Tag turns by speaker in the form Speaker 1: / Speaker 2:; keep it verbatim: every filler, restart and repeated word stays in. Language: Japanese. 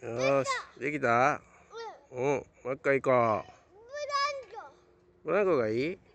Speaker 1: よし、できた。うん、もう一回行こう。ブランコがいい。